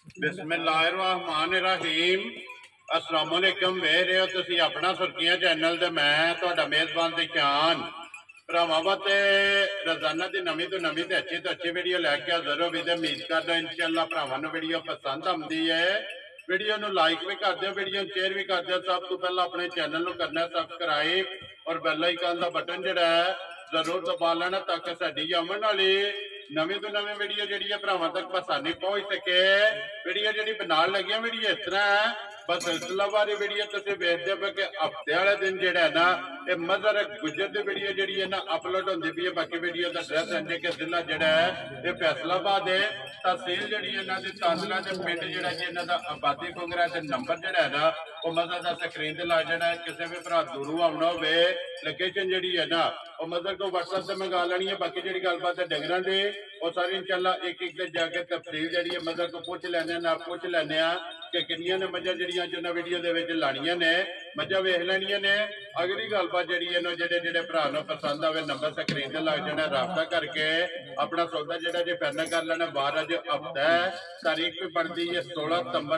बिस्मिल्लाहिर्रहमानिर्रहीम। अस्सलाम वालेकुम। वेख रहे हो तुसी अपना सुर्खियां चैनल ते मैं तुहाडा मेज़बान दिशान भरावां वास्ते रोजाना की नवी तो नवी ते अच्छी वीडियो लैके हाज़र हो भी। उम्मीद करदा इंशाअल्लाह भरावां नूं वीडियो पसंद आउंदी है। वीडियो नूं लाइक भी कर दिओ, वीडियो शेयर भी कर दिओ। सब तो पहला अपने चैनल नूं करना सबसक्राइब और बेल आइकन का बटन जिहड़ा है जरूर दबा लेना ताकि साडी आउण वाली नवी तो नवी वीडियो जी भरावां तक आसानी पहुंच सके। वीडियो जी बनाने लगी वीडियो इस तरह है बस सिलसिलावारी वीडियो तुसीं वेखदे पे कि हफ्ते वाले दिन जिहड़ा है ना ये मजहर गुजर की वीडियो जी है ना अपलोड होंदी पई है। बाकी वीडियो का एड्रैस है कि जिला जिहड़ा है ये फैसलाबाद है, तहसील जिहड़ी इन्हां दी तांदला ते पिंड जिहड़ा जी इन्हां दा आबादी पुंगरा ते नंबर जिहड़ा है ना वो मजहर का स्क्रीन ते ला जाना है। किसी भी भरा दूरों आउणा होवे लोकेशन जिहड़ी है ना वो मजहर को व्हाट्सएप से मंगा लेनी है। बाकी जिहड़ी गलबात है डंगरां दी वो सारी इंशाअल्लाह एक एक ते जाके तफसील जिहड़ी है मजहर को पूछ लैने ना पूछ लैने कि किन्नियां ने मझां जिहड़ियां जिन्हां वीडियो दे विच लाणियां ने मझां वेख लैणियां ने। अगली गलबात जिहड़ी है ना जेह्ड़े भरा नूं पसंद आवे नंबर स्क्रीन ते लग जाना, राबता करके अपना सौदा जिहड़ा जी फाइनल कर लेना। बाहर अज हफ्ता है, तारीख भी बनती है 16 सितंबर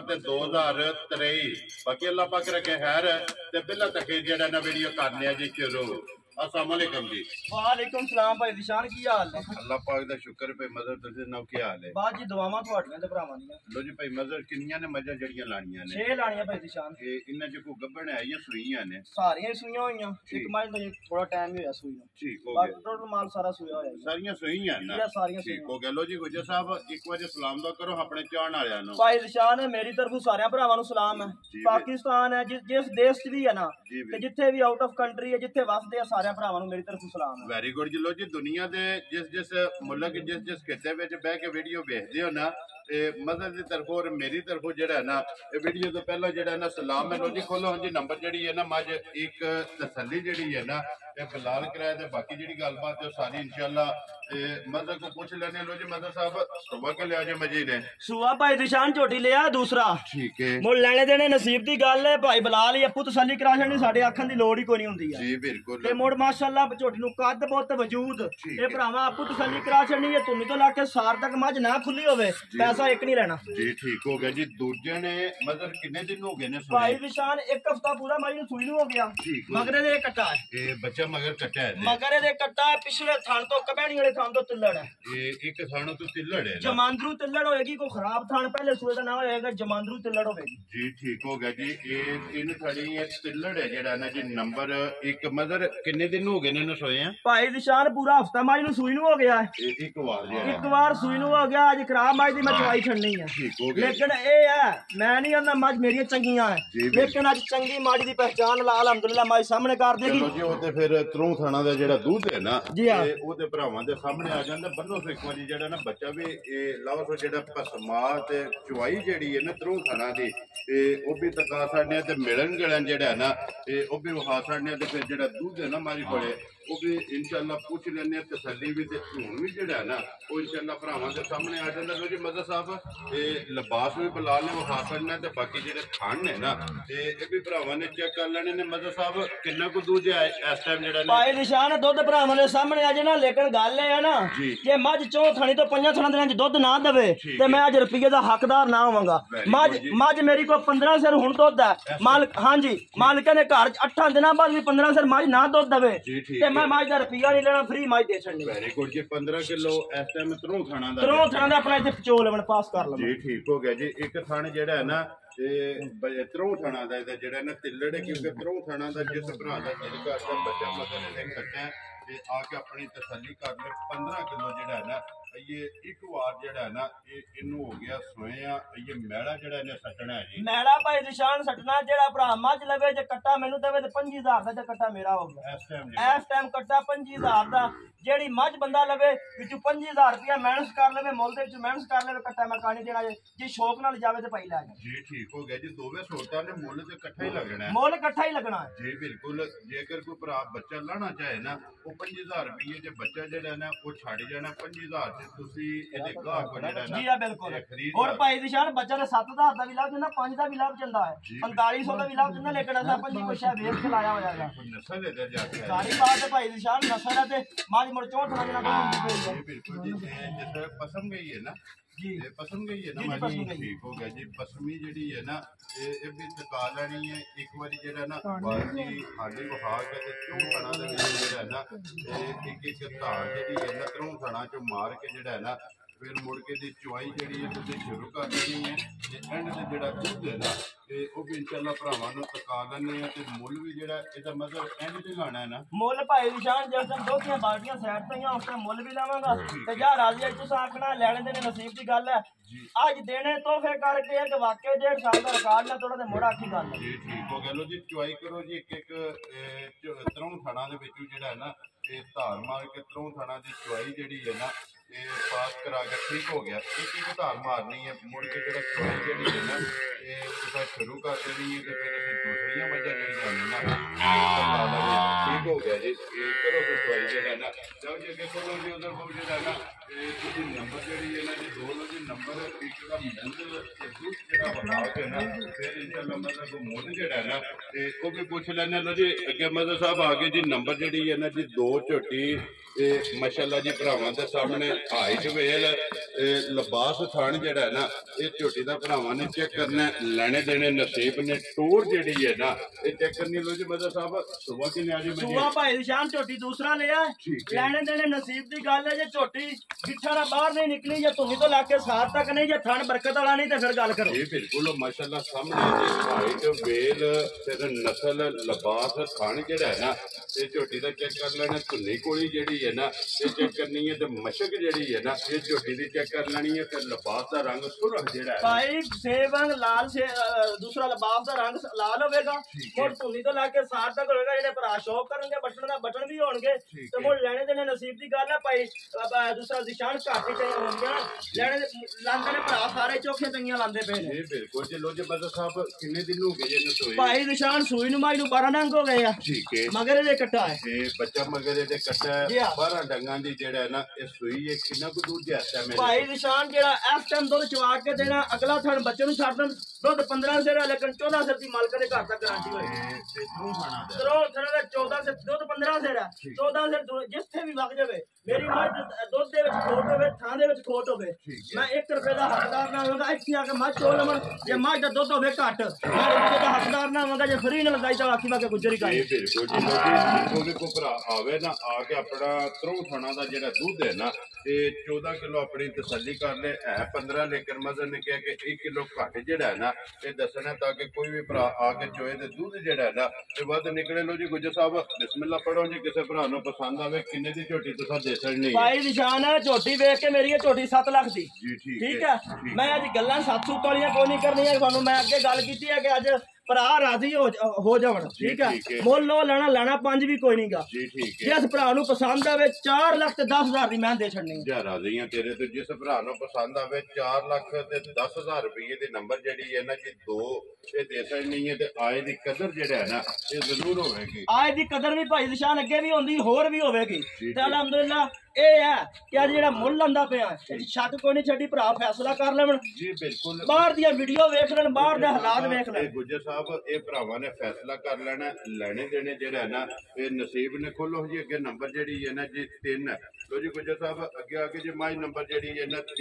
2023। बाकी अल्लाह पाक रखे खैर ते बिल्ला तक जिहड़ा ना वीडियो करने जी शुरू। अस्सलाम वालेकुम जी। वालेकुम सलाम भाई दिशान की हाल है? अल्लाह पाक दा शुक्र पे मजर तुझे नाउ क्या हाल है? बात जी दुआवां तुहाडियां ते भरावां दियां। लो जी भाई मजर किन्नियां ने मझां जड़ियां लाणियां ने? 6 लाणियां भाई दिशान। ते इन्हां च कोई गब्बण है या सूईयां ने? सारियां सूईयां होईयां, एक मां तो थोड़ा टाइम ही होया सूई नूं। ठीक हो बाकी गया, टोटल माल सारा सूया होया। सारियां सूईयां ना? सारियां ठीक हो गया। लो जी गुजर साहब एक बार सलाम दा करो अपने चाहण वालियां नूं। भाई दिशान मेरी तरफों सारे भरावां नूं सलाम है। पाकिस्तान है जिस देश च भी है ना ते जिथे भी आउट ऑफ कंट्री है जिथे वसदे आ सारे भरावां नूं मेरी तरफों सलाम है। वेरी गुड जी। लो जी दुनिया दे जिस मुल्क जिस खिते विच बह के वीडियो वेखदे हो ना मदद की तरफों और मेरी तरफों जिहड़ा है ना ये वीडियो तो पहला जिहड़ा ना सलाम है। लो जी खोलो हाँ जी नंबर जिहड़ी है ना मज एक तसल्ली जिहड़ी है ना ये फिलहाल कराया ते बाकी जिहड़ी गलबात है सारी इंशाअल्लाह मदद को पूछ लेने। लो जी मदद साहब सुबह के लिया जे मजी ने सुआ भाई दिशान झोटी लिया दूसरा। ठीक है मुल लेने देने नसीब दी गल है भाई बिलाल ही अप्पू तसल्ली करा छड़नी साडे आखन दी लोड़ ही कोई नहीं हुंदी है जी बिल्कुल। ते मुड़ माशाअल्लाह झोटी नु कद बहुत वजूद ए भरावा अप्पू तसल्ली करा छड़नी है। तुमी तो लाके सार तक मज ना खुली होवे पैसा एक नहीं लेना जी। ठीक हो गया जी। दूजे ने मगर कितने दिन हो गए ने भाई दिशान एक हफ्ता पूरा मारी नु सुई नु हो गया। मगरे दे कट्टा है ये बच्चा मगर कट्टा है मगरे दे कट्टा है पिछले थान तो कबैणी वाले थान तो तिल्लड़ है। ये एक थानों तो तिल्लड़ है जमांदरू तिल्लड़ होएगी कोई खराब थान पहले सुए दा ना होएगा जमांदरू तिल्लड़ होएगी जी। ठीक हो गया जी। ये इन थड़ी तिल्लड़ है जेड़ा ना जी नंबर एक मदर कितने दिन हो गए ने सोए हैं भाई दिशान पूरा हफ्ता मारी नु सुई नु हो गया है। एक बार सुई नु हो गया अज खराब माज दी मैं चवाई छड़नी है। लेकिन ए है मैं नहीं कहंदा मज मेरियां चंगियां है लेकिन अज चंगी माड़ी दी पहचान अलहमदुलिल्लाह मज सामने कर देगी। चलो जी वो ते फिर त्रों थाना दा जेड़ा दूध है ना जी हां वो ते भरावां दे सामने आ जांदा। बन्नो से एक बारी जेड़ा ना बच्चा भी लाओ सो जेड़ा पसमा ते चवाई जेड़ी है ना त्रों थाना दी वो भी तका साडे ते मिलन गिलन जेड़ा है ना वो भी वहा साडे ते फिर जेड़ा दूध है ना हमारी कोले वो भी इंशाअल्लाह पूछ लेने तसल्ली भी ते हुण भी जेड़ा है ना वो इंशाअल्लाह भरावां दे सामने आ जांदा। लो जी मदद साहब लिबास भी बिलाल ने वखा छड़ना ते बाकी जेड़े थान ने ना ये भी भरावां ने चेक कर लेने ने। मदद साहब कितना को दूध है इस टाइम जेड़ा भाई निशान दुध भरावां दे सामने आ जे ना लेकिन गल है ना जे मज चौ थणी तो 5 थणा दिनां च दुध ना देवे ते मैं अज रुपये दा हकदार ना होवांगा। मज मेरी को 15 सिर हुण दुध है मालिक हां जी मालिक ने घर 8 दिनां बाद भी 15 सिर मज ना दुध देवे ते मैं मज दा रुपया नहीं लेना फ्री मज दे छड़नी। Very good ji. 15 किलो इस टाइम त्रों थाना दा अपना इत्थे पचोल लेवन पास कर लवां जी। ठीक हो गया जी। एक थान जेड़ा है ना त्रों थाना दा जेड़ा ना तिल्लड़ है क्योंकि त्रों थाना दा जिस भरा दा दिल करदा बच्चा मगर ने कट्टा ते आके अपनी तसल्ली कर ले। 15 किलो जेड़ा है ना ये एक बार जेड़ा है ना इनू हो गया सोया ये मैला जेड़ा ने सटना है जी। मैला भाई निशान सटना जेड़ा भरा मज लवे जे कट्टा मेनू देवे ते 25000 दा ते कट्टा मेरा हो गया इस टाइम कट्टा 25000 दा। जेड़ी मज बंदा लवे विचों 25000 रुपया मेहनत कर लेवे मुल दे विच मेहनत कर लेवे कट्टा मैं कानी देना जे शौक नाल जावे ते पाई लै जी। ठीक हो गया जी। दोवें सोटा ने मुल ते इकट्ठा ही लगना है मुल इकट्ठा ही लगना है जी बिल्कुल। जेकर कोई भरा बच्चा लाना चाहे ना वो 25000 रुपये जे बच्चा जेड़ा ना वो छड़ जाना 25000 तुसी इहदे गाह को जेड़ा ना जी हां बिल्कुल। और भाई दिशान बच्चा ने 7000 दा भी लाभ देना 5 दा भी लाभ चलदा है 4500 दा भी लाभ देना लेकिन असा पंजी को शायद वेख के लाया होया है नस्ल है जाता है सारी बात है भाई दिशान नस्ल है ते माज मुड़ चौथ लगना बिल्कुल जी। जिस पसंद गई है ना ਇਹ ਪਸਮ ਗਈ ਹੈ ਨਾ ਮਾਜੀ ਠੀਕ ਹੋ ਗਿਆ ਜੀ ਪਸਮੀ ਜਿਹੜੀ ਹੈ ਨਾ ਇਹ ਵੀ ਤਕਾ ਲੈਣੀ ਹੈ ਇੱਕ ਵਾਰੀ ਜਿਹੜਾ ਨਾ ਬਾਜੀ ਹਾਲੀ ਵਹਾ ਕੇ ਤੇ ਚੋਂ ਖਾਣਾ ਦੇ ਵਿੱਚ ਜਿਹੜਾ ਨਾ ਇਹ ਇੱਕ ਧਾਰ ਜਿਹੜੀ ਹੈ ਨਾ ਤਰੋਂ ਖਾਣਾ ਚੋਂ ਮਾਰ ਕੇ ਜਿਹੜਾ ਹੈ ਨਾ ਫਿਰ ਮੁੜ ਕੇ ਦੀ ਚੁਆਈ ਜਿਹੜੀ ਹੈ ਤੁਸੀਂ ਸ਼ੁਰੂ ਕਰ ਦੇਣੀ ਹੈ ਤੇ ਐਂਡ ਤੇ ਜਿਹੜਾ ਦੁੱਧ ਹੈ ਨਾ ਤੇ ਉਹ ਵੀ ਇਨਸ਼ਾਅੱਲਾ ਭਰਾਵਾਂ ਨੂੰ ਤਕਾ ਲੈਣੇ ਆ ਤੇ ਮੁੱਲ ਵੀ ਜਿਹੜਾ ਇਹਦਾ ਮਤਲਬ ਐਂਡ ਤੇ ਲਾਣਾ ਹੈ ਨਾ ਮੁੱਲ ਭਾਈ ਨਿਸ਼ਾਨ ਜਦੋਂ ਦੋਤੀਆਂ ਬਾਲਟੀਆਂ ਸਾਈਡ ਤੇ ਉਸ ਤੇ ਮੁੱਲ ਵੀ ਲਾਵਾਂਗਾ ਤੇ ਜਾਂ ਰਾਜੀ ਅੱਜ ਤੁਸੀਂ ਆਖਣਾ ਲੈਣੇ ਦੇਣੇ ਨਸੀਬ ਦੀ ਗੱਲ ਹੈ ਅੱਜ ਦੇਣੇ ਤੋਹਫੇ ਕਰਕੇ ਇੱਕ ਵਾਕਿਆ 1.5 ਸਾਲ ਦਾ ਰਿਕਾਰਡ ਨਾ ਤੋੜਾ ਤੇ ਮੋੜਾ ਆਖੀ ਗੱਲ ਜੀ ਠੀਕ ਹੋ ਗਿਆ ਲੋ ਜੀ ਚੁਆਈ ਕਰੋ ਜੀ ਇੱਕ ਤਰੋਂ ਥਾਣਾ ਦੇ ਵਿੱਚੋਂ ਜਿਹੜਾ ਹੈ ਨਾ ਇਹ ਧਾਰ ਮਾਰ ਕੇ ਤਰੋਂ ਥਾਣਾ ਦੀ ਚੁਆਈ ਜਿਹੜੀ ਹੈ ਨਾ ਇਹ ਪਾਸ ਕਰਾ ਕੇ ਠੀਕ ਹੋ ਗਿਆ ਇੱਕ ਧਾਰ ਮਾਰਨੀ ਹੈ ਮੁੜ ਕੇ ਜਿਹੜਾ ਚੁਆਈ ਜਿਹੜੀ ਹੈ ਨਾ ਇਹ ਤੁਸੀਂ ਸ਼ੁਰੂ ਕਰ ਦੇਣੀ ਹੈ ਤੇ ਫਿਰ ਅਸੀਂ ਦੂਸਰੀਆਂ ਮੱਝਾਂ ਜਿਹੜੀਆਂ ਨੇ ਨਾ ਠੀਕ ਹੋ ਗਿਆ ਜੀ ਇਹ ਕਰੋ ਫਿਰ ਚੁਆਈ ਜਿਹੜਾ ਨਾ ਜਾਓ ਜੀ ਅੱਗੇ ਕੋਲੋਂ ਜੀ ਉਧਰ ਕੋਲ ਜਿਹੜਾ ਨਾ ਇਹ ਨੰਬਰ ਜਿਹੜੀ ਹੈ ਨਾ ਜੀ ਦੋ ਲੋ ਜੀ ਨੰਬਰ ਇੱਕ ਦਾ ਮੁੱਲ ਤੇ ਦੁੱਧ ਜਿਹੜਾ ਬਣਾ ਕੇ ਨਾ ਫਿਰ ਇਨਸ਼ਾਅੱਲਾ ਮਤਲਬ ਮੁੱਲ ਜਿਹੜਾ ਹੈ ਨਾ ਤੇ ਉਹ ਵੀ ਪੁੱਛ ਲੈਣੇ ਲੋ ਜੀ ਅੱਗੇ ਮਦਰ ਸਾਹਿਬ ਆ ਗਏ ਜੀ ਨੰਬਰ ਜਿਹੜੀ ਹੈ ਨਾ ਜੀ 2 ਝੋਟੀ ਇਹ ਮਾਸ਼ਾਅੱਲਾ ਜੀ ਭਰਾਵਾਂ ਦੇ ਸਾਹਮਣੇ ਹਾਈਟ ਵੇਲ ਲਿਬਾਸ ਥਣ ਜਿਹੜਾ ਹੈ ਨਾ ਇਹ ਝੋਟੀ ਦਾ ਭਰਾਵਾਂ ਨੇ ਚੈੱਕ ਕਰਨਾ ਲੈਣੇ ਦੇਣੇ ਨਸੀਬ ਨੇ ਟੋਰ ਜਿਹੜੀ ਹੈ ਨਾ ਇਹ ਚੈੱਕ ਕਰਨੀ ਲੋ ਜੀ ਮਦਰ ਸਾਹਿਬ ਸੁਬਾ ਕਿਨੇ ਆਜੇ ਸੁਬਾ ਭਾਈ ਨਿਸ਼ਾਨ ਝੋਟੀ ਦੂਸਰਾ ਲਿਆ ਲੈਣੇ ਦੇਣੇ ਨਸੀਬ ਦੀ ਗੱਲ ਹੈ ਜੇ ਝੋਟੀ ਗਿੱਠਾ ਨਾ ਬਾਹਰ ਨਹੀਂ ਨਿਕਲੀ ਜਾਂ ਧੁਨੀ ਤੋਂ ਲਾ ਕੇ ਸਾਰ ਤੱਕ ਨਹੀਂ ਜੇ ਥਣ ਬਰਕਤ ਵਾਲਾ ਨਹੀਂ ਤੇ ਫਿਰ ਗੱਲ ਕਰੋ ਜੀ ਬਿਲਕੁਲ ਮਾਸ਼ਾਅੱਲਾ ਸਾਹਮਣੇ ਜੀ ਹਾਈਟ ਵੇਲ ਫਿਰ ਨਸਲ ਲਿਬਾਸ ਥਣ ਜਿਹੜਾ ਹੈ ਨਾ ਇਹ ਝੋਟੀ ਦਾ ਚੈੱਕ ਕਰ ਲੈਣਾ ਧੁਨੀ ਕੋਲੀ ਜਿਹੜੀ ਹੈ ਨਾ ਇਹ ਚੈੱਕ ਕਰਨੀ ਹੈ ਤੇ ਮਸ਼ਕ ਜਿਹੜੀ ਹੈ ਨਾ ਇਹ ਝੋਟੀ ਦੀ ਚੈੱਕ ਕਰ ਲੈਣੀ ਹੈ ਫਿਰ ਲਿਬਾਸ ਦਾ ਰੰਗ ਸੁਰਖ ਜਿਹੜਾ ਹੈ ਭਾਈ ਸੇਵੰਗ ਲਾਲ ਸੇ ਦੂਸਰਾ ਲਿਬਾਸ ਦਾ ਰੰਗ ਲਾਲ ਹੋਵੇਗਾ ਮੋੜ ਧੁਨੀ ਤੋਂ ਲਾ ਕੇ ਸਾਰ ਤੱਕ ਹੋਵੇਗਾ ਜਿਹੜੇ ਭਰਾ ਸ਼ੌਕ ਕਰਨਗੇ ਬਟਨ ਦਾ ਬਟਨ ਵੀ ਹੋਣਗੇ ਤੇ ਮੋੜ ਲੈਣੇ ਦੇਣੇ ਨਸੀਬ ਦੀ ਗੱਲ ਹੈ ਭਾਈ ਦੂਸਰਾ ਨਿਸ਼ਾਨ ਘੱਟ ਹੀ ਚਾਹੀਦਾ ਹੋਣਗੇ ਲੈਣੇ ਲਾਂਦੇ ਨੇ ਭਰਾ ਸਾਰੇ ਚੋਖੇ ਤੰਗੀਆਂ ਲਾਂਦੇ ਪਏ ਨੇ ਜੀ ਬਿਲਕੁਲ ਜੀ ਲੋ ਜੀ ਬਦਰ ਸਾਹਿਬ ਕਿੰਨੇ ਦਿਨ ਹੋ ਗਏ ਜੀ ਇਹਨੂੰ ਸੋਈ ਭਾਈ ਨਿਸ਼ਾਨ ਸੂਈ ਨੂੰ ਮਾਈ ਨੂੰ 12 ਨੰਗ ਹੋ ਗਏ ਆ ਠੀਕ ਹੈ ਮਗਰ ਇਹਦੇ ਕੱਟਾ ਹੈ ਤੇ ਬੱਚਾ ਮਗਰ ਇਹਦੇ ਕੱਟਾ ਹੈ 12 ਡੰਗਾਂ ਦੀ ਜਿਹੜਾ ਹੈ ਨਾ ਇਹ ਸੂਈ ਹੈ ਕਿੰਨਾ ਕੁ ਦੂਰ ਜਾਂਦਾ ਹੈ ਭਾਈ ਨਿਸ਼ਾਨ ਜਿਹੜਾ ਇਸ ਟਾਈਮ ਦੁੱਧ ਚਵਾ ਕੇ ਦੇਣਾ ਅਗਲਾ ਥਣ ਬੱਚੇ ਨੂੰ ਛੱਡ ਦੇਣ ਦੁੱਧ 15 ਸਿਰ ਹੈ ਲੇਕਿਨ 14 ਸਿਰ ਦੀ ਮਾਲਕ ਦੇ ਘਰ ਤੱਕ ਗਾਰੰਟੀ ਹੋਏ ਤੇ ਤੂੰ ਖਾਣਾ ਦਾ ਸਰੋਂ ਥਣ ਦਾ 14 ਸਿਰ ਦੁੱਧ 15 ਸਿਰ ਹੈ 14 ਸਿਰ ਜਿੱਥੇ ਵੀ ਵਗ ਜਾਵੇ ਮੇਰੀ ਮੱਝ ਦੁੱਧ ਦੇ ਵਿੱਚ ਖੋਟ ਹੋਵੇ ਥਾਂ ਦੇ ਵਿੱਚ ਖੋਟ ਹੋਵੇ ਮੈਂ 1 ਰੁਪਏ ਦਾ ਹੱਕਦਾਰ ਨਾ ਹੋਵਾਂਗਾ ਇੱਥੇ ਆ ਕੇ ਮੱਝ ਚੋ ਲਵਾਂ ਜੇ ਮੱਝ ਦਾ ਦੁੱਧ ਹੋਵੇ ਘੱਟ ਮੈਂ 1 ਰੁਪਏ ਦਾ ਹੱਕਦਾਰ ਨਾ ਹੋਵਾਂਗਾ ਜੇ ਫਰੀ ਨਾਲ ਲਗਾਈ ਤਾਂ ਆਖੀ ਵਾ ਕੇ ਗੁਜਰੀ ਕਰ ਬਿਲਕੁਲ ਜੀ ਉਹਦੇ ਕੋ ਭਰਾ ਆਵੇ ਨਾ ਆ ਕੇ ਆਪਣਾ ਤਰੋਂ ਥਾਣਾ ਦਾ ਜਿਹੜਾ ਦੁੱਧ ਹੈ ਨਾ ਤੇ 14 ਕਿਲੋ ਆਪਣੀ ਤਸੱਲੀ ਕਰ ਲੈ ਹੈ 15 ਲੇਕਿਨ ਮਜ਼ਰ ਨੇ ਕਿਹਾ ਕਿ 1 ਕਿਲੋ ਘੱਟ ਜਿਹੜਾ ਹੈ ਨਾ ਇਹ ਦੱਸਣਾ ਤਾਂ ਕਿ ਕੋਈ ਵੀ ਭਰਾ ਆ ਕੇ ਚੋਏ ਤੇ ਦੁੱਧ ਜਿਹੜਾ ਹੈ ਨਾ ਇਹ ਵੱਧ ਨਿਕਲੇ ਲੋ ਜੀ ਗੁੱਜਰ ਸਾਹਿਬ ਬਿਸਮਿਲ੍ਲਾ ਪੜੋ ਜੀ ਕਿਸੇ ਭਰਾ ਨੂੰ ਪਸੰਦ ਆਵੇ ਕਿੰਨੇ ਦੀ ਝੋਟੀ ਤੁਸੀਂ ਦੇ ਸਕਣੀ ਭਾਈ ਨਿਸ਼ਾਨ ਹੈ ਝੋਟੀ ਵੇਖ ਕੇ ਮੇਰੀ ਇਹ ਝੋਟੀ 7 ਲੱਖ ਦੀ ਜੀ ਠੀਕ ਹੈ ਮੈਂ ਅੱਜ ਗੱਲਾਂ 700 ਵਾਲੀਆਂ ਕੋਈ ਨਹੀਂ ਕਰਨੀਆਂ ਤੁਹਾਨੂੰ ਮੈਂ ਅੱਗੇ ਗੱਲ ਕੀਤੀ ਹੈ ਕਿ ਅੱਜ ਭਰਾ ਰਾਜ਼ੀ ਹੋ ਜਾਵਣ ਠੀਕ ਹੈ ਮੁੱਲ ਲੋ ਲੈਣਾ 5 ਵੀ ਕੋਈ ਨਹੀਂਗਾ ਜੀ ਠੀਕ ਹੈ ਜਿਸ ਭਰਾ ਨੂੰ ਪਸੰਦ ਆਵੇ 4 ਲੱਖ ਤੇ 10,000 ਦੀ ਮੈਂ ਦੇ ਛੱਡਣੀ ਜਾ ਰਾਜ਼ੀਆਂ ਤੇਰੇ ਤੇ ਜਿਸ ਭਰਾ ਨੂੰ ਪਸੰਦ ਆਵੇ 4 ਲੱਖ ਤੇ 10,000 ਰੁਪਏ ਦੇ ਨੰਬਰ ਜਿਹੜੀ ਹੈ ਨਾ ਜੀ 2 ਇਹ ਦੇ ਸਕਣੀ ਹੈ ਤੇ ਆਏ ਦੀ ਕਦਰ ਜਿਹੜਾ ਹੈ ਨਾ ਇਹ ਜ਼ਰੂਰ ਹੋਵੇਗੀ ਆਏ ਦੀ ਕਦਰ ਵੀ ਭਾਈ ਨਿਸ਼ਾਨ ਅੱਗੇ ਵੀ ਹੁੰਦੀ ਹੋਰ ਵੀ ਹੋਵੇਗੀ ਤੇ ਅਲਹਮਦੁਲਿਲਾ ਇਹ ਹੈ ਕਿ ਅੱਜ ਜਿਹੜਾ ਮੁੱਲ ਲੰਦਾ ਪਿਆ ਸ਼ੱਕ ਕੋਈ ਨਹੀਂ ਛੱਡੀ ਭਰਾ ਫੈਸਲਾ ਕਰ ਲੈਣ ਜੀ ਬਿਲਕੁਲ ਬਾਹਰ ਦੀਆਂ ਵੀਡੀਓ ਵੇਖ ਲੈਣ ਬਾਹਰ ਦੇ ਹਾਲਾਤ ਵੇਖ ਲੈਣ ਗੁੱਜਰ ਸਾਹਿਬ ਇਹ ਭਰਾਵਾਂ ਨੇ ਫੈਸਲਾ ਕਰ ਲੈਣਾ ਲੈਣੇ ਦੇਣੇ ਜਿਹੜਾ ਨਾ ਇਹ ਨਸੀਬ ਨੇ ਖੋਲੋ ਜੀ ਅੱਗੇ ਨੰਬਰ ਜਿਹੜੀ ਹੈ ਨਾ ਜੀ 3 ਲੋ ਜੀ ਗੁੱਜਰ ਸਾਹਿਬ ਅੱਗੇ ਆ ਕੇ ਜੀ ਮੱਝ ਨੰਬਰ ਜਿਹੜੀ ਹੈ ਨਾ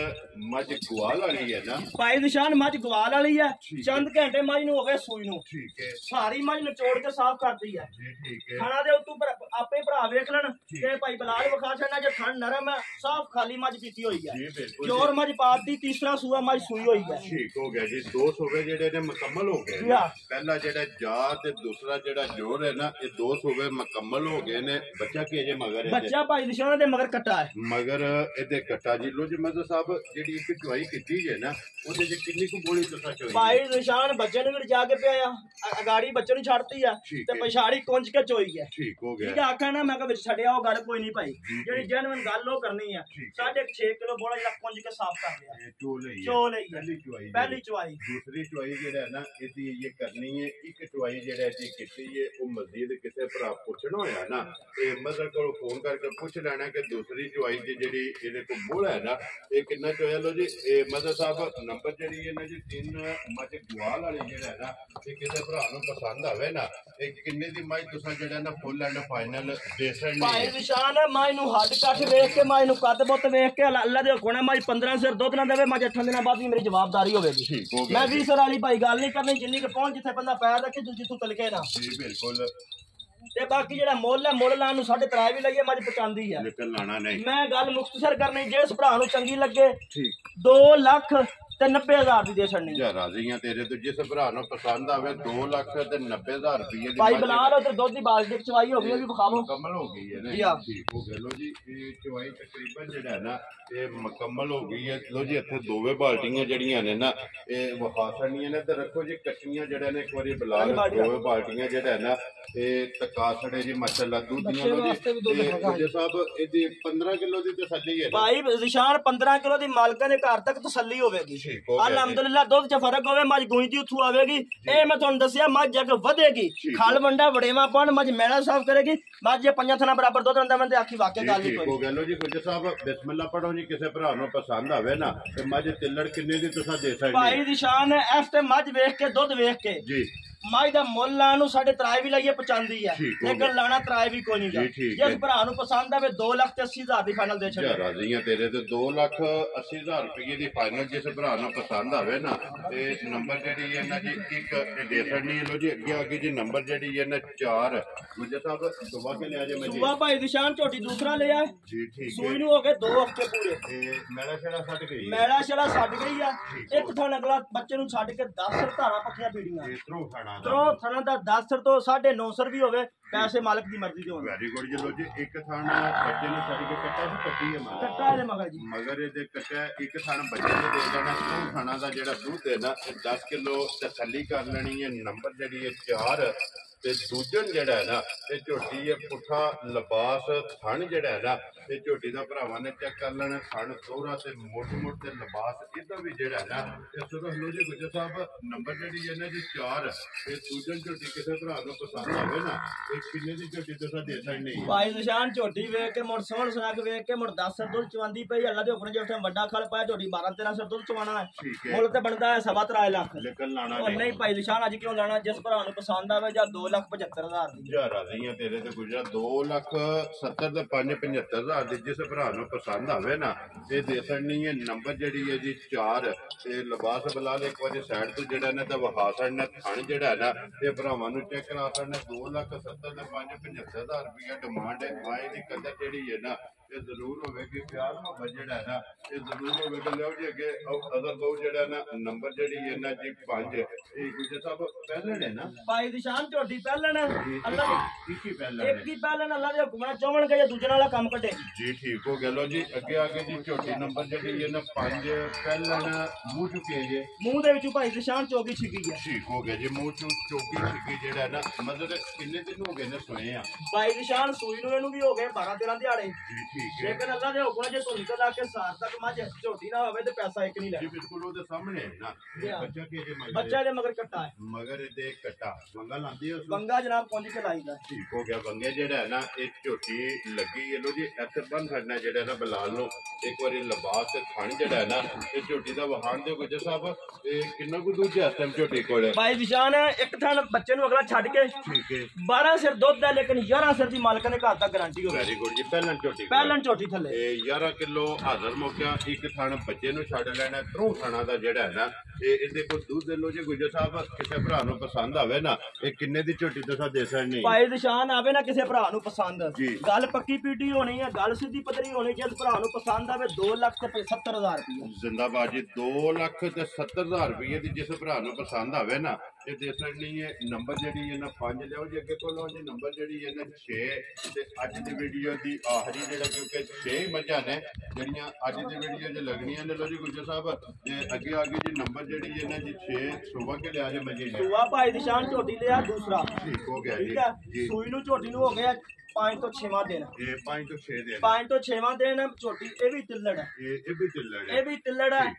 3 ਮੱਝ ਗਵਾਲ ਵਾਲੀ ਹੈ ਨਾ ਭਾਈ ਨਿਸ਼ਾਨ ਮੱਝ ਗਵਾਲ ਵਾਲੀ ਹੈ ਚੰਦ ਘੰਟੇ ਮੱਝ ਨੂੰ ਹੋ ਗਏ ਸੂਈ ਨੂੰ ਠੀਕ ਹੈ ਸਾਰੀ ਮੱਝ ਨਿਚੋੜ ਕੇ ਸਾਫ਼ ਕਰਦੀ ਹੈ ਜੀ ਠੀਕ ਹੈ ਖਾਣਾ ਦੇ ਉੱਤੋਂ ਆਪੇ ਭਰਾ ਵੇਖ ਲੈਣ ਕਿ ਭਾਈ ਬਲਾਲ ਵਿਖਾ ਛੱਡਣਾ ਜੇ ਥਣ ਨਰਮ ਹੈ ਸਾਫ਼ ਖਾਲੀ ਮੱਝ ਪੀਤੀ ਹੋਈ ਹੈ ਜੀ ਬਿਲਕੁਲ ਜੋਰ ਮੱਝ ਪਾਤੀ ਤੀਸਰਾ ਸੂਆ ਮੱਝ ਸੂਈ ਹੋਈ ਹੈ ਠੀਕ ਹੋ ਗਿਆ ਜੀ 2 ਸੂਬੇ ਜਿਹੜੇ ਨੇ ਮੁਕੰਮਲ ਹੋ ਗਏ ਪਹਿਲਾ ਜਿਹੜਾ ਜਾ ਤੇ ਦੂਸਰਾ ਜਿਹੜਾ ਜੋਰ ਹੈ ਨਾ ਇਹ 2 ਸੂਬੇ ਮੁਕੰਮਲ ਹੋ ਗਏ ਨੇ ਬੱਚਾ ਕੀ ਜੇ ਮਗਰ ਹੈ ਬੱਚਾ ਭਾਈ ਨਿਸ਼ਾਨ ਦੇ ਮਗਰ ਕੱਟਾ ਹੈ ਮਗਰ ਇਹਦੇ ਕੱਟਾ ਜੀ ਲੋ ਜੀ ਮਜ਼ਰ ਸਾਹਿਬ ਜਿਹੜੀ ਇੱਕ ਚੁਆਈ ਕੀਤੀ ਹੈ ਨਾ ਉਹਦੇ ਚ ਕਿੰਨੀ ਕੁ ਗੋਲੀ ਤੁਸੀਂ ਚੋਈ ਭਾਈ ਨਿਸ਼ਾਨ ਬੱਚੇ ਨੂੰ ਵੀ ਜਾ ਕੇ ਪਿਆ ਅਗਾੜੀ ਬੱਚੇ ਨੂੰ ਛੱਡਤੀ ਆ ਤੇ ਪਛਾੜੀ ਕੁੰਝ ਕੇ ਚੋਈ ਹੈ ਠੀਕ ਹੋ ਗਿਆ ਠੀਕ ਆਖਾ ਨਾ ਮੈਂ ਕਿਹਾ ਵਿੱਚ ਛੱਡਿਆ ਉਹ ਗੱਲ ਕੋਈ ਨਹੀਂ ਭਾਈ ਜਿਹੜੀ ਜੈਨੂਇਨ ਗੱਲ ਉਹ ਕਰਨੀ ਆ 6.5 ਕਿਲੋ ਬੋਲਾ ਜਿਹੜਾ ਕੁੰਝ ਕੇ ਸਾਫ਼ ਕਰ ਲਿਆ ਚੋ ਲਈ ਚੋ ਲਈ ਪਹਿਲੀ ਚੁਆਈ ਪਹਿਲੀ ਚੁਆਈ ਦੂਸਰੀ ਚੁਆਈ ਜਿਹੜਾ ਨਾ ਇਹਦੀ ये करनी है एक चुवाई जेड़ा जी कीती है वो मजीद किसी भरा पुछना होया ना ते मदर को फोन करके पूछ लेना कि दूसरी चुवाई जी जेड़ी इहदे को मोल है ना ये कितना चोया लो जी मदर साहब नंबर जेड़ी है ना जी 3 मझ गुआल वाली जेड़ा है ना ये किसी भरा नूं पसंद आवे ना ये किन्ने दी मझ तुसां जेड़ा ना फुल एंड फाइनल दे सकदे भाई निशान मैं इनू हड कट वेख के मैं इनू कद बुत वेख के अल्लाह दे हुक्म मैं 15 सिर दुध ना देवे मैं 8 दिन बाद भी मेरी जवाबदारी होगी मैं 20 वाली भाई गल नहीं करनी जिन्नी के पहुंच जिथे बंदा पैर रखे जितू तलके ना जी बिल्कुल ते बाकी जेड़ा मुੱਲ है मुੱਲ लाण नू 3.5 भी लगे मज पचांदी है लेकिन लाना नहीं मैं गल मुख्तसर करनी जिस भरा नू चंगी लगे ठीक 2 लाख ते 90,000 दी दे छड़नी जा राजी हां तेरे तो जिस भरा नू पसंद आवे 2 लाख ते 90,000 रुपये भाई बिलाल उधर दुध दी बाल्टी चवाई हो गई भी बखावो मुकम्मल हो गई है ना जी हां ठीक हो गया लो जी ये चवाई तकरीबन जेड़ा है ना ये मुकम्मल हो गई है लो जी इत्थे दोवे बाल्टियां जड़ियां ने ना ये वखा छड़नियां ने ते रखो जी कच्चियां जेड़ा ने एक बारी बिलाल दोवे बाल्टियां जेड़ा है ना ये तका छड़े जी माशाल्लाह दूधियां लो जी साहब इदी 15 किलो दी तसल्ली है भाई निशान 15 किलो दी मालका दे घर तक तसल्ली होवेगी अलहमदुलिल्लाह दुध च फर्क होवे मज गुंजदी उथू आवेगी ए मैं तुहानू दसिया मज जग वधेगी खल वंडा वड़ेवा पान मज मैला साफ करेगी मज जे 5 थना बराबर दुध रंदा मैं आखी वाकई गल नहीं हो गया लो जी गुज्जर साहब बिस्मिल्लाह पढ़ो जी किसे भरा नू पसंद आवे ना ते मज तिल्लड़ किन्ने दी तुसा दे सकदे भाई निशान इस ते मज वेख के दुध वेख के जी मज दा मुੱਲ लाण नू 3.5 भी लईए पचांदी है लेकिन लाना 3 भी कोई नहीं जिस भरा नू पसंद आवे 2,80,000 दी फाइनल दे छड़े राजी हां तेरे ते 2,80,000 रुपये दी फाइनल जिस भरा नू पसंद आवे ना ते नंबर जेडी है ना जी एक दे छड़नी लो जी अगे आगे जी नंबर जेडी है ना 4 गुज्जर साहब सुबह के ले आ जे मैं सुबह भाई निशान छोटी दूसरा ले आए जी ठीक सूई नू हो गए 2 हफ्ते पूरे ते मैला छड़ा छड गई मैला छड़ा छड गई है एक थन अगला बच्चे नू छड के 10 धारा पक्कियां पीड़ियां इतरो खाना त्रो थना दा 10 तो 9.5 भी होवे पैसे मालिक दी मर्जी दे होवे वेरी गुड जी लो जी एक थाना बच्चे ने छड़ के कट्टा भी कट्टी है कट्टा है मगर जी मगर ये कट्टा एक थाना बच्चे ने दे देना तो थाना दा जेड़ा दूध है ना 10 किलो तसल्ली कर लेनी है नंबर जेडी है 4 ते दूजन जेड़ा है ना ये झोटी है पुठा लिबास थन जेड़ा है ना ये झोटी दा भरावां ने चेक कर लेना थन सोहरा ते मुठ ते लिबास इदा भी जेड़ा है ना ये सुनो लो जी गुज्जर साहब नंबर जेडी है ना जी 4 ते दूजन झोटी किसे भरा नू पसंद आवे ना ये किन्ने दी झोटी तुसा दे सकदे भाई निशान झोटी वेख के मुड़ सोहण सुनक वेख के मुड़ 10 दुध चवांदी पई अल्लाह दे हुक्म जे उठे वड्डा खल पाया झोटी 12-13 सर दुध चवाना है मुल ते बनदा है 3.5 लाख लेकिन लाना नहीं भाई निशान अज क्यों लाना जिस भरा नू पसंद आवे जा 2,75,000 दी जा राजी हां तेरे ते गुजरा 2,70,000 ते 5,75,000 दी जिस भरा नू पसंद आवे ना ये दे सकनी है नंबर जेडी है जी 4 ते लिबास बिलाल एक बारी साइड तो जेड़ा ना ते वहा सकना थन जेड़ा है ना ये भरावां नू चेक करा सकना 2,70,000 ते 5,75,000 रुपया डिमांड है आए दी कदर जेडी है ना ये जरूर होगी प्यार मोहब्बत जेड़ा है ना ये जरूर होगा लो जी अगे अगर बहुत जेड़ा ना नंबर जेडी है ना जी 5 ये गुजर साहब पहले है ना भाई निशान झोटी पहले अल्लाह एक ही पहले अल्लाह दे हुक्म चौवन के दूजे वाला काम कटे जी ठीक हो गया लो जी अगे आगे जी झोटी नंबर जेडी है ना 5 पहले मुंह चुके जे मुंह दे विचों भाई निशान चौकी छिकी है ठीक हो गया जी मुंह चौकी छिकी जेड़ा ना मतलब किन्ने दिन हो गए ने सोए आ भाई निशान सूई नू एनू भी हो गए 12-13 दिहाड़े जी लेकिन अल्लाह दे हुक्म जे तो निकल आके सार तक मज झोटी ना होवे ते पैसा एक नहीं ले जी बिल्कुल वो तो सामने है ना बच्चा के जे बच्चा दे मगर कट्टा है मगर दे कट्टा वंगा लांदी है वंगा जनाब पहुंच के लाईदा ठीक हो गया वंगे जेड़ा है ना एक झोटी लगी है लो जी इथे बंद करना जेड़ा ना बिलाल नो एक बारी लिबास ते थन जेड़ा है ना ये झोटी दा वहान दे गुजर साहब ए किन्ना को दूध है इस झोटी कोल भाई निशान एक थन बच्चे नु अगला छड के ठीक है 12 सिर दुध है लेकिन 11 सिर दी मालक ने घर तक गारंटी हो वेरी गुड जी पहलन झोटी थले 11 किलो हाजर मौका एक थन बच्चे नु छड़ लेना त्रो थाना दा जेड़ा है ना ਇਹਦੇ ਕੋਲ दूध दे लो जी गुजर साहब किसी भरा नू पसंद आवे ना ये किन्ने दी झोटी तुसा दे सकने भाई निशान आवे ना किसी भरा नू पसंद गल पक्की पीटी होनी है गल सीधी पतरी होनी जिस भरा नू पसंद आवे 2,70,000 रुपये जिंदाबाद जी 2,70,000 रुपये दी जिस भरा नू पसंद आवे ना ये दे सकनी है नंबर जेडी है ना 5 लियो जी अगे को लो जी नंबर जेडी है ना 6 ते अज दी वीडियो दी आखिरी जेड़ा क्योंकि 6 मझां ने जेड़ियां अज दी वीडियो च लगनियां ने लो जी गुजर साहब ते अगे आगे जी नंबर जेडी है ना जी 6 सुबह के लिया मजी सुबह भाई निशान झोटी लिया दूसरा ठीक हो गया ठीक है सूई नू झोटी नू हो गया 5 तो 6वां दिन 5 तो 6 दिन 5 तो 6वां दिन झोटी ये भी तिल्लड़ है ये भी तिल्लड़ है ये भी तिल्लड़ है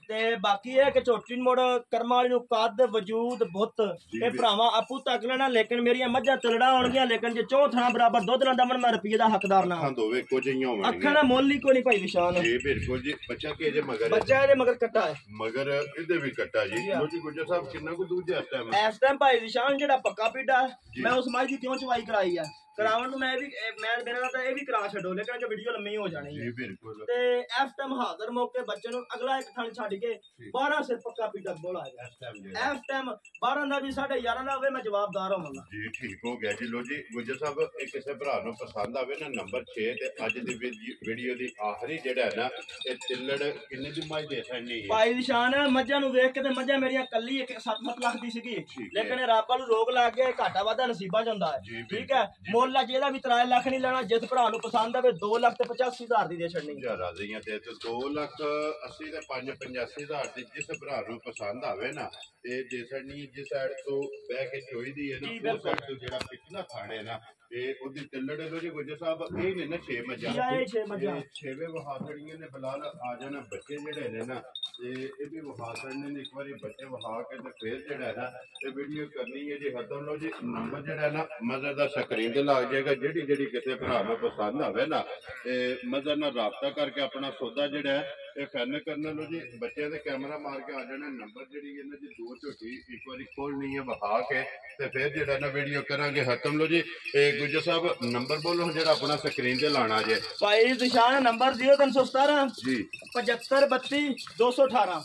ਤੇ ਬਾਕੀ ਇਹ ਕਿ ਝੋਟੀ ਮੋੜ ਕਰਮਾਂ ਵਾਲੀ ਨੂੰ ਕੱਦ ਵਜੂਦ ਬੁੱਤ ਇਹ ਭਰਾਵਾਂ ਆਪੂ ਤੱਕ ਲੈਣਾ ਲੇਕਿਨ ਮੇਰੀਆਂ ਮੱਝਾਂ ਤਲੜਾ ਹੋਣਗੀਆਂ ਲੇਕਿਨ ਜੇ ਚੌਥਾ ਬਰਾਬਰ ਦੁੱਧ ਲੈਂਦਾ ਮੈਂ ਰੁਪਈਏ ਦਾ ਹੱਕਦਾਰ ਨਾ ਅੱਖਾਂ ਦੋਵੇਂ ਕੁਝ ਹੀ ਹੋਣਗੀਆਂ ਅੱਖਾਂ ਦਾ ਮੁੱਲ ਹੀ ਕੋਈ ਨਹੀਂ ਭਾਈ ਵਿਸ਼ਾਨ ਜੀ ਬਿਲਕੁਲ ਜੀ ਬੱਚਾ ਕਿ ਜੇ ਮਗਰ ਬੱਚਾ ਇਹਦੇ ਮਗਰ ਕੱਟਾ ਹੈ ਮਗਰ ਇਹਦੇ ਵੀ ਕੱਟਾ ਜੀ ਲੋ ਜੀ ਗੁੱਜਰ ਸਾਹਿਬ ਕਿੰਨਾ ਕੁ ਦੂਧ ਹੈ ਇਸ ਟਾਈਮ ਭਾਈ ਵਿਸ਼ਾਨ ਜਿਹੜਾ ਪੱਕਾ ਪੀਡਾ ਮੈਂ ਉਸ ਮਾਈ ਦੀ ਕਿਉਂ ਚਵਾਈ ਕਰਾਈ ਆ ਕਰਾਉਣ ਨੂੰ ਮੈਂ ਮੇਰਾ ਤਾਂ ਇਹ ਵੀ ਕਰਾ ਛੱਡੋ ਲੇਕਿਨ ਜੋ ਵੀਡੀਓ ਲੰਮੀ ਹੋ ਜਾਣੀ ਜੀ ਬਿਲਕੁਲ ਤੇ ਇਸ ਟਾਈਮ ਹਾਜ਼ਰ ਮੌਕੇ ਬੱਚੇ ਨੂੰ ਅਗਲਾ ਇੱਕ ਥਣ ਛੱਡ ਕੇ 12 ਸਿਰ ਪੱਕਾ ਪੀਟਾ ਬੋਲਾ ਹੈ ਇਸ ਟਾਈਮ 12 ਦਾ ਵੀ 11:30 ਦਾ ਹੋਵੇ ਮੈਂ ਜਵਾਬਦਾਰ ਹੋਵਾਂਗਾ ਜੀ ਠੀਕ ਹੋ ਗਿਆ ਜੀ ਲੋ ਜੀ ਗੁੱਜਰ ਸਾਹਿਬ ਇਹ ਕਿਸੇ ਭਰਾ ਨੂੰ ਪਸੰਦ ਆਵੇ ਨਾ ਨੰਬਰ 6 ਤੇ ਅੱਜ ਦੀ ਵੀਡੀਓ ਦੀ ਆਖਰੀ ਜਿਹੜਾ ਹੈ ਨਾ ਇਹ ਤਿੱਲੜ ਕਿੰਨੇ ਦੀ ਮੱਝ ਦੇ ਸਕਣੀ ਹੈ ਭਾਈ ਨਿਸ਼ਾਨ ਮੱਝਾਂ ਨੂੰ ਵੇਖ ਕੇ ਤੇ ਮੱਝਾਂ ਮੇਰੀਆਂ ਕੱਲੀ 7-7 ਲੱਖ ਦੀ ਸੀਗੀ ਲੇਕਿਨ ਰੱਬ ਨੂੰ ਰੋਗ ਲੱਗ ਗਿਆ ਘਾਟਾ ਵਾਧਾ ਨਸੀਬਾਂ ਚ ਹੁੰਦਾ ਹੈ ਠੀਕ ਹੈ ਮੁੱਲ ਜਿਹਦਾ ਵੀ 3 ਲੱਖ ਨਹੀਂ ਲੈਣਾ ਜਿਸ ਭਰਾ ਨੂੰ ਪਸੰਦ ਆਵੇ 2,85,000 ਦੀ ਦੇ ਛੱਡਣੀ ਰਾਜ਼ੀਆਂ ਤੇ 2,80,000 ਤੇ 5,85,000 ਦੀ ਜਿਸ ਭਰਾ ਨੂੰ ਪਸੰਦ ਆਵੇ ਨਾ ਤੇ ਦੇ ਛੱਡਣੀ ਜਿਸ ਸਾਈਡ ਤੋਂ ਬਹਿ ਕੇ ਚੋਈ ਦੀ ਹੈ ਨਾ ਉਸ ਸਾਈਡ ਤੋਂ ਜਿਹੜਾ ਪਿਛਲਾ ਖਾਣੇ ਨਾ ਤੇ ਉਹਦੀ ਤਿੱਲੜ ਲੋ ਜੀ ਗੁੱਜਰ ਸਾਹਿਬ ਇਹ ਨੇ ਨਾ 6 ਮੱਝਾਂ 6ਵੇਂ ਵਹਾੜੀਆਂ ਨੇ ਬਲਾਲ ਆ ਜਾਣਾ ਬੱਚੇ ਜਿਹੜੇ ਨੇ ਨਾ ਤੇ ਇਹ ਵੀ ਵਹਾੜਨੇ ਨੇ ਇੱਕ ਵਾਰੀ ਬੱਚੇ ਵਹਾ ਕੇ ਤੇ ਫਿਰ ਜਿਹੜਾ ਨਾ ਇਹ ਵੀਡੀਓ ਕਰਨੀ ਹੈ ਜੀ ਹੱਦੋਂ ਲੋ ਜੀ ਨੰਬਰ ਜਿਹੜਾ ਨਾ ਮਜ਼ਰ ਦਾ ਸਕਰੀਨ ਤੇ ਲੱਗ ਜਾਏਗਾ ਜਿਹੜੀ ਕਿਸੇ ਭਰਾ ਨੂੰ ਪਸੰਦ ਆਵੇ ਨਾ ਤੇ ਮਜ਼ਰ ਨਾਲ ਰਾਬਤਾ ਕਰਕੇ ਆਪਣਾ ਸੌਦਾ ਜਿਹੜਾ ਹੈ ਇਹ ਫਾਈਨਲ ਕਰਨਾ ਲੋ ਜੀ ਬੱਚਿਆਂ ਦੇ ਕੈਮਰਾ ਮਾਰ ਕੇ ਆ ਜਾਣਾ ਨੰਬਰ ਜਿਹੜੀ ਇਹਨਾਂ ਦੀ 2 ਝੋਟੀ ਇੱਕ ਵਾਰੀ ਖੋਲਣੀ ਹੈ ਵਹਾ ਕੇ ਤੇ ਫਿਰ ਜਿਹੜਾ ਨਾ ਵੀਡੀਓ ਕਰਾਂਗੇ ਖਤਮ ਲੋ ਜੀ ਗੁੱਜਰ ਸਾਹਿਬ ਨੰਬਰ ਬੋਲੋ ਜਿਹੜਾ ਆਪਣਾ ਸਕਰੀਨ ਤੇ ਲਾਣਾ ਜੇ ਭਾਈ ਨਿਸ਼ਾਨ ਨੰਬਰ 0317 ਜੀ 7532 218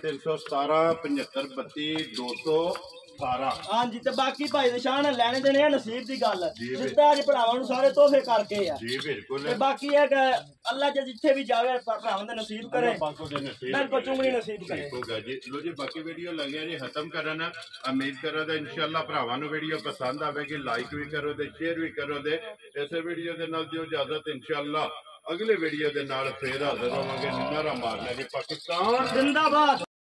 0317 7532 218 ਹਾਂਜੀ ਤੇ ਬਾਕੀ ਭਾਈ ਨਿਸ਼ਾਨ ਲੈਣੇ ਦੇਣੇ ਆ ਨਸੀਬ ਦੀ ਗੱਲ ਜਿੱਦਾਂ ਅੱਜ ਭਰਾਵਾਂ ਨੂੰ ਸਾਰੇ ਤੋਹਫੇ ਕਰਕੇ ਆ ਜੀ ਬਿਲਕੁਲ ਤੇ ਬਾਕੀ ਇਹ ਕਿ ਅੱਲਾ ਜੇ ਜਿੱਥੇ ਵੀ ਜਾਵੇ ਭਰਾਵਾਂ ਦੇ ਨਸੀਬ ਕਰੇ ਬਿਲਕੁਲ ਚੁੰਗਣੀ ਨਸੀਬ ਕਰੇ ਹੋਗਾ ਜੀ ਲੋ ਜੀ ਬਾਕੀ ਵੀਡੀਓ ਲੱਗਿਆ ਜੀ ਖਤਮ ਕਰਨਾ ਉਮੀਦ ਕਰੋ ਤੇ ਇਨਸ਼ਾਅੱਲਾ ਭਰਾਵਾਂ ਨੂੰ ਵੀਡੀਓ ਪਸੰਦ ਆਵੇਗੀ ਲਾਈਕ ਵੀ ਕਰੋ ਤੇ ਸ਼ੇਅਰ ਵੀ ਕਰੋ ਤੇ ਇਸੇ ਵੀਡੀਓ ਦੇ ਨਾਲ ਦਿਓ ਇਜਾਜ਼ਤ ਇਨਸ਼ਾਅੱਲਾ ਅਗਲੇ ਵੀਡੀਓ ਦੇ ਨਾਲ ਫੇਰ ਹਾਜ਼ਰ ਹੋਵਾਂਗੇ ਨਾਰਾ ਮਾਰਨਾ ਜੀ ਪਾਕਿਸਤਾਨ ਜ਼ਿੰਦਾਬਾਦ।